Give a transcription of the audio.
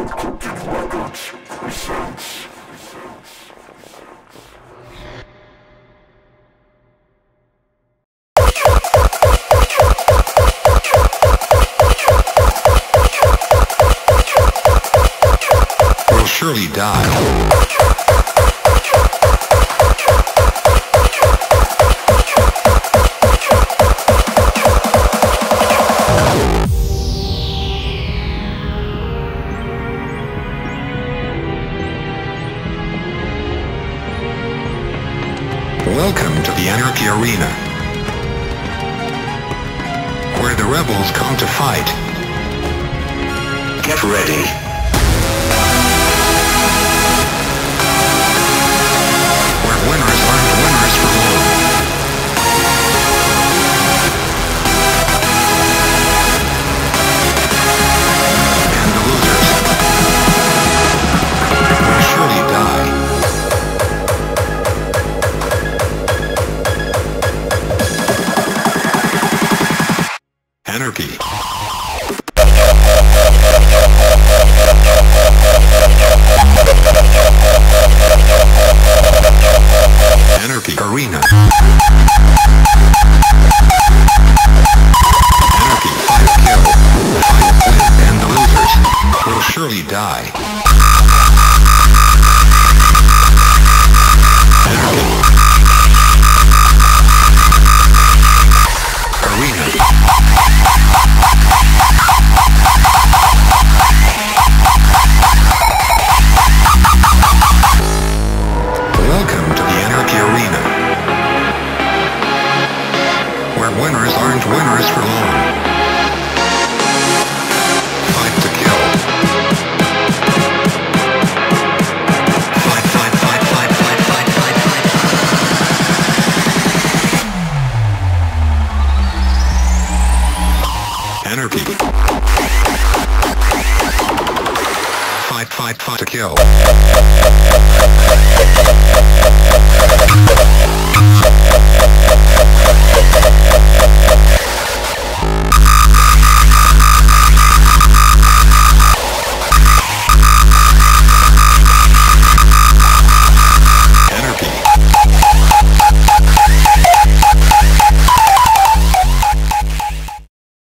Surely die. Welcome to the Anarchy Arena, where the rebels come to fight. Get ready. Winners aren't winners for long. And the losers will surely die. Anarchy. Anarchy Arena. Anarchy 5 kill, 5 win, and the losers will surely die. Anarchy Arena. Welcome to the Anarchy Arena, where winners aren't winners for long. Fight to kill. Fight, fight, fight, fight, fight, fight, fight, fight. Anarchy. Fight, fight, fight to kill.